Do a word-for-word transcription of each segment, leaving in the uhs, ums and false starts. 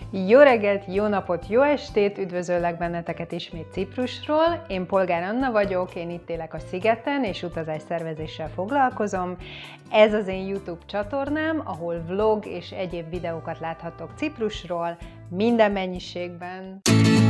Jó reggelt, jó napot, jó estét, üdvözöllek benneteket ismét Ciprusról. Én Polgár Anna vagyok, én itt élek a szigeten, és utazásszervezéssel foglalkozom. Ez az én YouTube csatornám, ahol vlog és egyéb videókat láthatok Ciprusról, minden mennyiségben.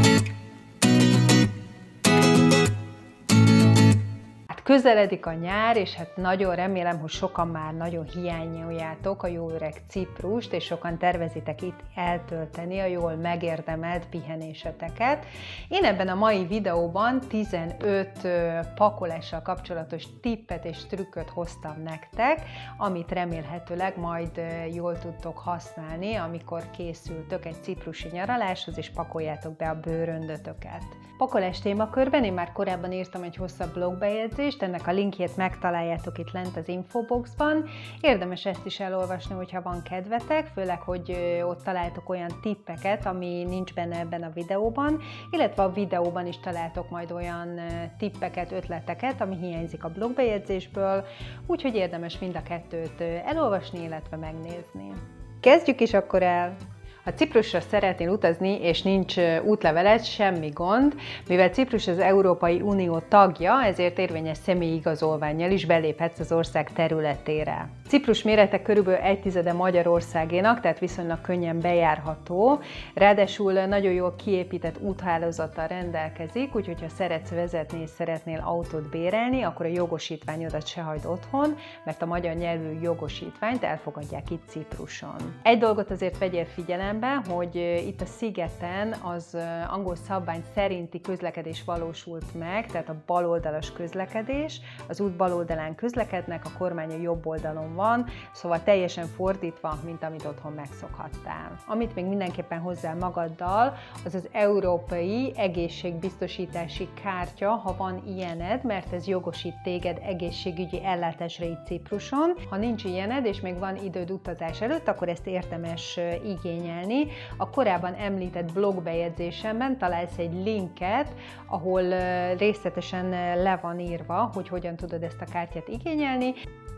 Közeledik a nyár, és hát nagyon remélem, hogy sokan már nagyon hiányoljátok a jó öreg Ciprust, és sokan tervezitek itt eltölteni a jól megérdemelt pihenéseteket. Én ebben a mai videóban tizenöt pakolással kapcsolatos tippet és trükköt hoztam nektek, amit remélhetőleg majd jól tudtok használni, amikor készültök egy ciprusi nyaraláshoz, és pakoljátok be a bőröndötöket. Pakolás témakörben én már korábban írtam egy hosszabb blogbejegyzést, ennek a linkjét megtaláljátok itt lent az infoboxban. Érdemes ezt is elolvasni, hogyha van kedvetek, főleg, hogy ott találtok olyan tippeket, ami nincs benne ebben a videóban, illetve a videóban is találtok majd olyan tippeket, ötleteket, ami hiányzik a blogbejegyzésből, úgyhogy érdemes mind a kettőt elolvasni, illetve megnézni. Kezdjük is akkor el! Ha Ciprusra szeretnél utazni, és nincs útleveled, semmi gond, mivel Ciprus az Európai Unió tagja, ezért érvényes személyi igazolvánnyal is beléphetsz az ország területére. Ciprus mérete körülbelül egy tizede Magyarországénak, tehát viszonylag könnyen bejárható, ráadásul nagyon jól kiépített úthálózattal rendelkezik, úgyhogy ha szeretsz vezetni és szeretnél autót bérelni, akkor a jogosítványodat se hagyd otthon, mert a magyar nyelvű jogosítványt elfogadják itt Cipruson. Egy dolgot azért vegyél figyelembe, hogy itt a szigeten az angol szabvány szerinti közlekedés valósult meg, tehát a baloldalas közlekedés, az út baloldalán közlekednek, a kormány a jobb oldalon van, szóval teljesen fordítva, mint amit otthon megszokhattál. Amit még mindenképpen hozzá magaddal, az az európai egészségbiztosítási kártya, ha van ilyened, mert ez jogosít téged egészségügyi ellátásra itt Cipruson. Ha nincs ilyened, és még van időd utazás előtt, akkor ezt érdemes igényelni. A korábban említett blogbejegyzésemben találsz egy linket, ahol részletesen le van írva, hogy hogyan tudod ezt a kártyát igényelni.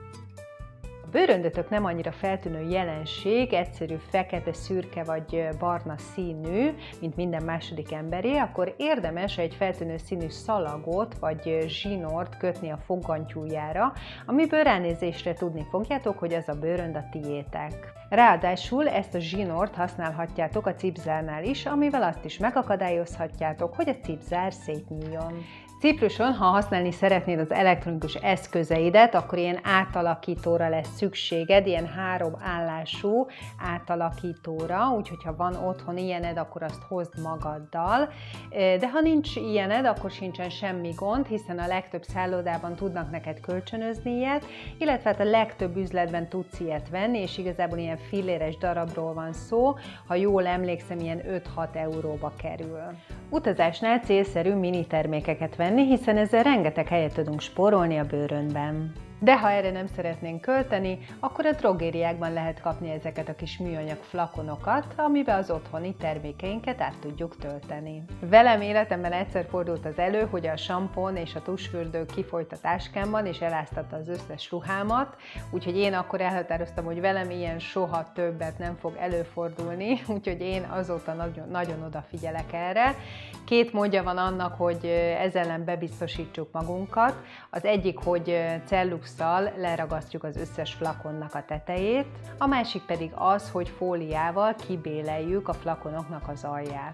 A bőröndötök nem annyira feltűnő jelenség, egyszerű fekete, szürke vagy barna színű, mint minden második emberé, akkor érdemes egy feltűnő színű szalagot vagy zsinort kötni a foggantyújára, amiből ránézésre tudni fogjátok, hogy az a bőrönd a tiétek. Ráadásul ezt a zsinort használhatjátok a cipzárnál is, amivel azt is megakadályozhatjátok, hogy a cipzár szétnyíljon. Cipruson, ha használni szeretnéd az elektronikus eszközeidet, akkor ilyen átalakítóra lesz szükséged, ilyen három állású átalakítóra, úgyhogy ha van otthon ilyened, akkor azt hozd magaddal. De ha nincs ilyened, akkor sincsen semmi gond, hiszen a legtöbb szállodában tudnak neked kölcsönözni ilyet, illetve hát a legtöbb üzletben tudsz ilyet venni, és igazából ilyen filléres darabról van szó, ha jól emlékszem, ilyen öt-hat euróba kerül. Utazásnál célszerű mini termékeket venni, hiszen ezzel rengeteg helyet tudunk spórolni a bőröndben. De ha erre nem szeretnénk költeni, akkor a drogériákban lehet kapni ezeket a kis műanyag flakonokat, amiben az otthoni termékeinket át tudjuk tölteni. Velem életemben egyszer fordult az elő, hogy a sampon és a tusfürdő kifolyt a táskámban, és eláztatta az összes ruhámat, úgyhogy én akkor elhatároztam, hogy velem ilyen soha többet nem fog előfordulni, úgyhogy én azóta nagyon, nagyon odafigyelek erre. Két módja van annak, hogy ezzel ellen bebiztosítsuk magunkat. Az egyik, hogy cellux leragasztjuk az összes flakonnak a tetejét, a másik pedig az, hogy fóliával kibéleljük a flakonoknak az alját.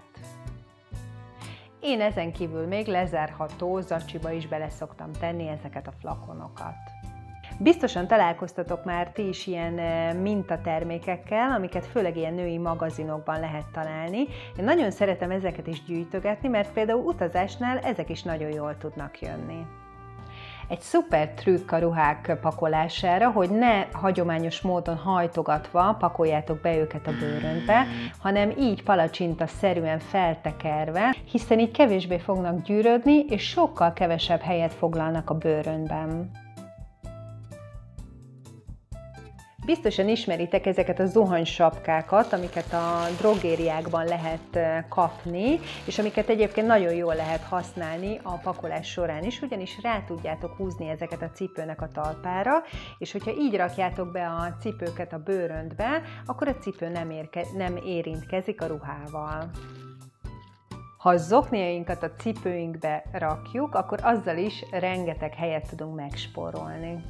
Én ezen kívül még lezárható zacsiba is bele szoktam tenni ezeket a flakonokat. Biztosan találkoztatok már ti is ilyen mintatermékekkel, amiket főleg ilyen női magazinokban lehet találni. Én nagyon szeretem ezeket is gyűjtögetni, mert például utazásnál ezek is nagyon jól tudnak jönni. Egy szuper trükk a ruhák pakolására, hogy ne hagyományos módon hajtogatva pakoljátok be őket a bőröndbe, hanem így palacsinta-szerűen feltekerve, hiszen így kevésbé fognak gyűrödni, és sokkal kevesebb helyet foglalnak a bőröndben. Biztosan ismeritek ezeket a zuhanysapkákat, amiket a drogériákban lehet kapni, és amiket egyébként nagyon jól lehet használni a pakolás során is, ugyanis rá tudjátok húzni ezeket a cipőnek a talpára, és hogyha így rakjátok be a cipőket a bőröndbe, akkor a cipő nem, érke, nem érintkezik a ruhával. Ha a zokniainkat a cipőinkbe rakjuk, akkor azzal is rengeteg helyet tudunk megspórolni.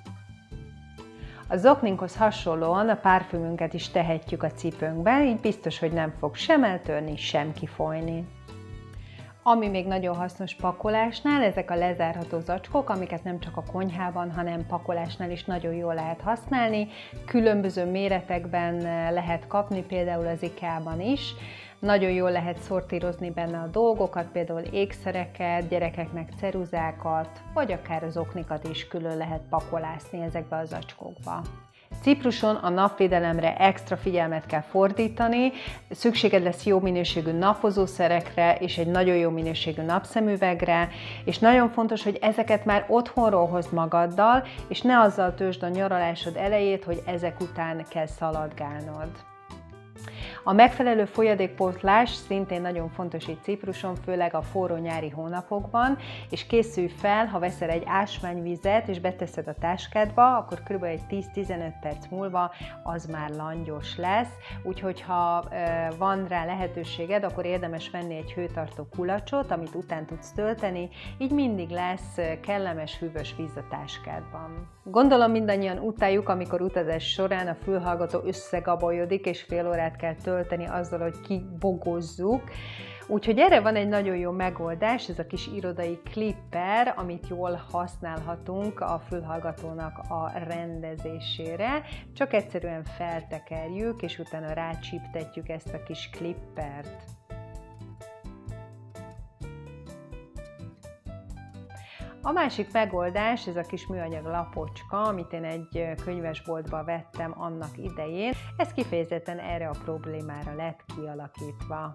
A zokninkhoz hasonlóan a párfümünket is tehetjük a cipőnkbe, így biztos, hogy nem fog sem eltörni, sem kifolyni. Ami még nagyon hasznos pakolásnál, ezek a lezárható zacskók, amiket nem csak a konyhában, hanem pakolásnál is nagyon jól lehet használni. Különböző méretekben lehet kapni, például az IKEA-ban is. Nagyon jól lehet szortírozni benne a dolgokat, például ékszereket, gyerekeknek ceruzákat, vagy akár az oknikat is külön lehet pakolászni ezekbe a zacskókba. Cipruson a napvédelemre extra figyelmet kell fordítani, szükséged lesz jó minőségű napozószerekre és egy nagyon jó minőségű napszemüvegre, és nagyon fontos, hogy ezeket már otthonról hozd magaddal, és ne azzal töltsd a nyaralásod elejét, hogy ezek után kell szaladgálnod. A megfelelő folyadékpótlás szintén nagyon fontos itt Cipruson, főleg a forró nyári hónapokban, és készülj fel, ha veszel egy ásványvizet és beteszed a táskádba, akkor kb. Egy tíz-tizenöt perc múlva az már langyos lesz, úgyhogy ha van rá lehetőséged, akkor érdemes venni egy hőtartó kulacsot, amit után tudsz tölteni, így mindig lesz kellemes, hűvös víz a táskádban. Gondolom mindannyian utáljuk, amikor utazás során a fülhallgató összegabolyodik, és fél órát kell tölteni azzal, hogy kibogozzuk. Úgyhogy erre van egy nagyon jó megoldás, ez a kis irodai klipper, amit jól használhatunk a fülhallgatónak a rendezésére. Csak egyszerűen feltekerjük, és utána rácsíptetjük ezt a kis klippert. A másik megoldás, ez a kis műanyag lapocska, amit én egy könyvesboltba vettem annak idején. Ez kifejezetten erre a problémára lett kialakítva.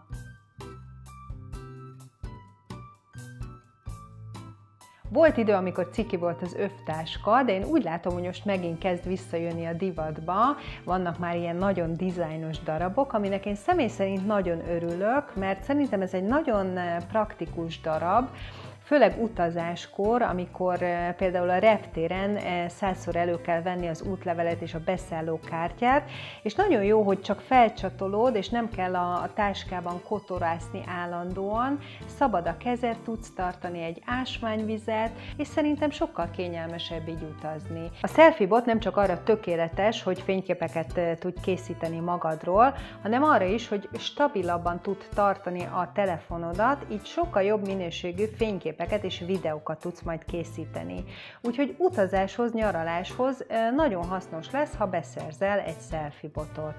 Volt idő, amikor ciki volt az övtáska, de én úgy látom, hogy most megint kezd visszajönni a divatba. Vannak már ilyen nagyon dizájnos darabok, aminek én személy szerint nagyon örülök, mert szerintem ez egy nagyon praktikus darab, főleg utazáskor, amikor például a reptéren százszor elő kell venni az útlevelet és a beszállókártyát, és nagyon jó, hogy csak felcsatolod, és nem kell a táskában kotorászni állandóan, szabad a kezed, tudsz tartani egy ásványvizet, és szerintem sokkal kényelmesebb így utazni. A selfie bot nem csak arra tökéletes, hogy fényképeket tudj készíteni magadról, hanem arra is, hogy stabilabban tud tartani a telefonodat, így sokkal jobb minőségű fényképeket és videókat tudsz majd készíteni. Úgyhogy utazáshoz, nyaraláshoz nagyon hasznos lesz, ha beszerzel egy selfie botot.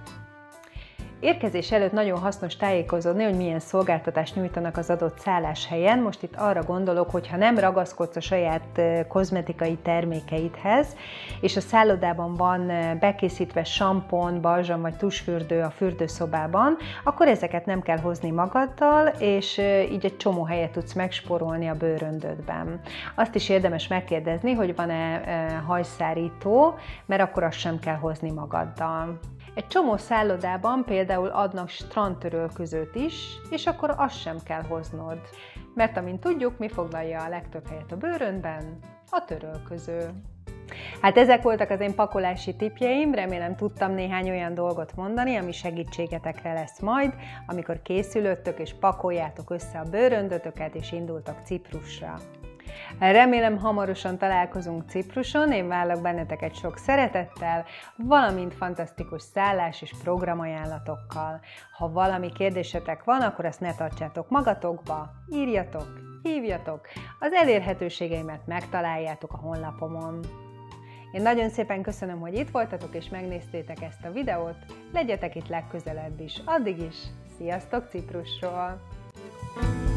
Érkezés előtt nagyon hasznos tájékozódni, hogy milyen szolgáltatást nyújtanak az adott szálláshelyen. Most itt arra gondolok, hogy ha nem ragaszkodsz a saját kozmetikai termékeidhez, és a szállodában van bekészítve sampon, balzsam vagy tusfürdő a fürdőszobában, akkor ezeket nem kell hozni magaddal, és így egy csomó helyet tudsz megspórolni a bőröndödben. Azt is érdemes megkérdezni, hogy van-e hajszárító, mert akkor azt sem kell hozni magaddal. Egy csomó szállodában például adnak strandtörölközőt is, és akkor azt sem kell hoznod. Mert amint tudjuk, mi foglalja a legtöbb helyet a bőröndben? A törölköző. Hát ezek voltak az én pakolási tippjeim, remélem tudtam néhány olyan dolgot mondani, ami segítségetekre lesz majd, amikor készülöttök és pakoljátok össze a bőröndötöket és indultok Ciprusra. Remélem hamarosan találkozunk Cipruson, én várlak benneteket sok szeretettel, valamint fantasztikus szállás és programajánlatokkal. Ha valami kérdésetek van, akkor azt ne tartsátok magatokba, írjatok, hívjatok, az elérhetőségeimet megtaláljátok a honlapomon. Én nagyon szépen köszönöm, hogy itt voltatok és megnéztétek ezt a videót, legyetek itt legközelebb is, addig is, sziasztok Ciprusról!